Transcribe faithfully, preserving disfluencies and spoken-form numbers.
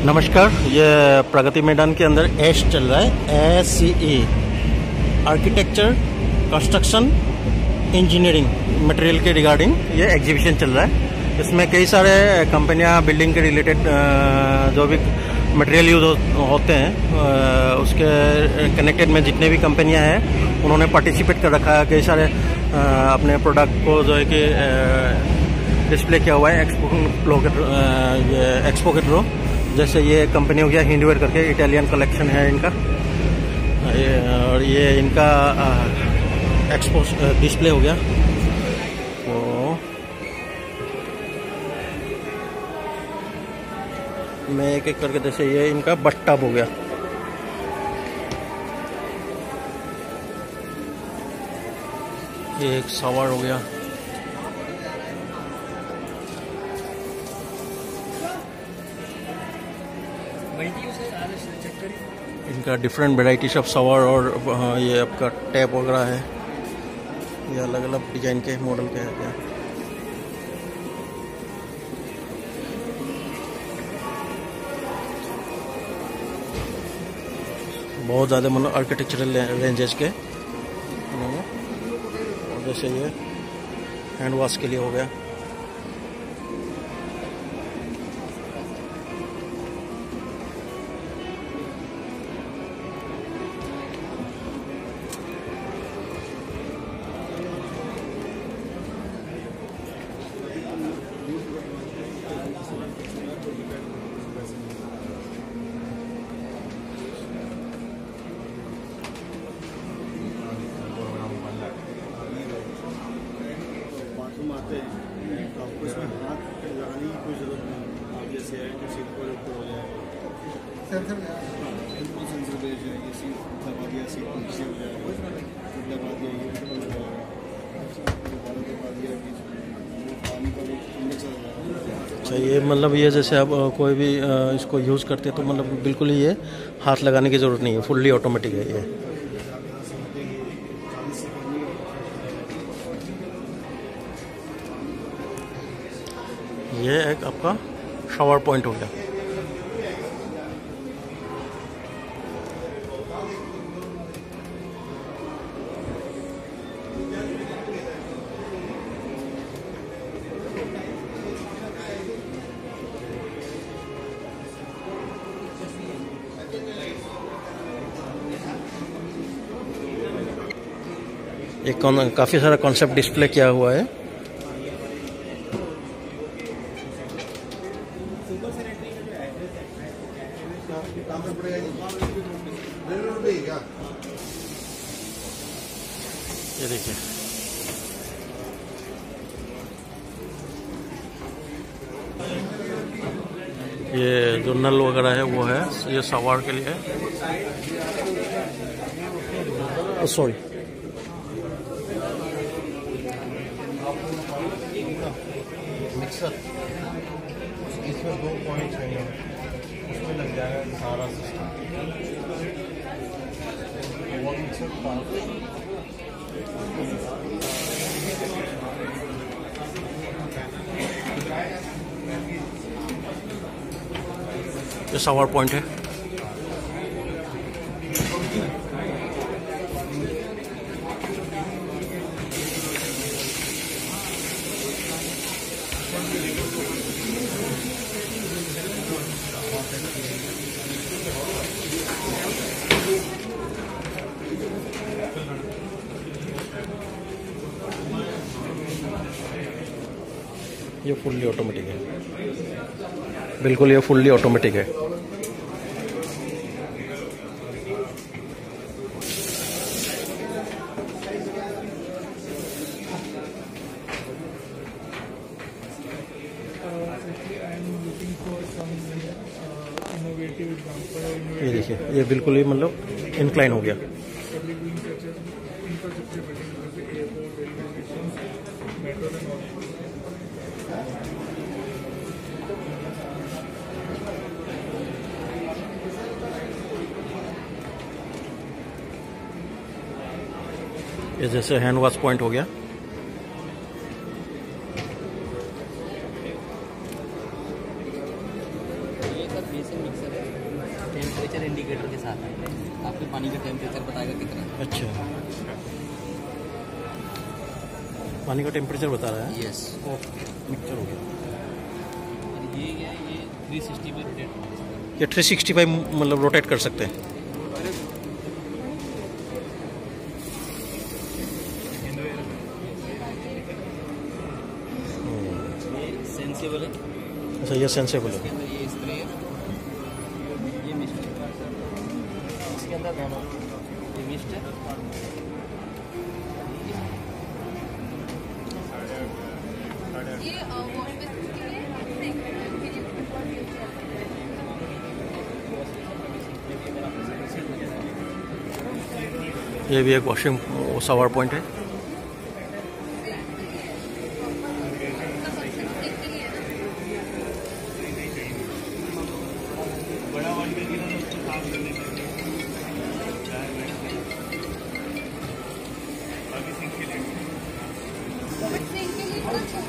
नमस्कार, ये प्रगति मैदान के अंदर एश चल रहा है। S C E architecture construction engineering material के रिगार्डिंग ये एग्जीबिशन चल रहा है। इसमें कई सारे कंपनियां बिल्डिंग के रिलेटेड जो भी मटेरियल यूज होते हैं उसके कनेक्टेड में जितने भी कंपनियां हैं उन्होंने पार्टिसिपेट कर रखा है। कई सारे अपने प्रोडक्ट को जो है कि डिस्प्ले किया हुआ है एक्सपो के एक्सपो के थ्रू। जैसे ये कंपनी हो गया हिंडवेयर करके, इटालियन कलेक्शन है इनका, और ये इनका एक्सपो डिस्प्ले हो गया। तो मैं एक एक करके, जैसे ये इनका बस टब हो गया, ये एक सवार हो गया, इनका डिफरेंट वेराइटीज ऑफ सवार, और ये आपका टैप वगैरह है। ये अलग अलग डिजाइन के मॉडल के हैं। बहुत ज़्यादा मतलब आर्किटेक्चरल रेंजेस के। और जैसे ये हैंड वॉश के लिए हो गया, आते हैं तो आपको इसमें हाथ लगाने की कोई ज़रूरत नहीं। आप जैसे है तो सीट पर ऊपर हो जाएगा, सेंसर बिल्कुल सेंसर दे जाएगी। सीट दबा दिया, सीट नीचे हो जाएगा, सीट दबा दिया, ये ऊपर हो जाएगा, दबा दिया कि पानी का भी ठंडे चल जाएगा। अच्छा, ये मतलब ये जैसे आप कोई भी इसको यूज़ करते हैं तो मतलब बिल्कुल ही ये हाथ लगाने की ज़रूरत नहीं है, फुल्ली ऑटोमेटिक है ये। ये एक आपका शावर पॉइंट हो गया। एक काफ़ी सारा कॉन्सेप्ट डिस्प्ले किया हुआ है। ये देखिए, ये जो नल वगैरह है वो है, ये सवार के लिए है। सॉरी, मिक्सर, इसमें दो पॉइंट है, उसमें लग जाएगा सारा सिस्टम। वो मिक्सर था, ये सवार पॉइंट है। ये फुल्ली ऑटोमेटिक है, बिल्कुल ये फुल्ली ऑटोमेटिक है। ये देखिए, ये बिल्कुल ही मतलब इंक्लाइन हो गया। ये जैसे हैंड वॉश पॉइंट हो गया। आपका बेसिक मिक्सर है, टेम्परेचर इंडिकेटर के साथ है, आपके पानी का टेम्परेचर बताएगा कितना है। अच्छा, पानी का टेम्परेचर बता रहा है। यस, मिक्सर हो गया। ये क्या है, ये थ्री सिक्सटी पे रोटेट होता है। ये थ्री सिक्सटी फाइव मतलब रोटेट कर सकते हैं। ये सेंसेबल है। अच्छा, ये सेंसेबल इसके है। अंदर ये स्प्रे है, ये मिस्ट है, इसके अंदर दोनों, ये मिस्ट है, ये वॉश बेसिन के लिए ये भी एक वॉशिंग शावर पॉइंट है। सिंक के लिए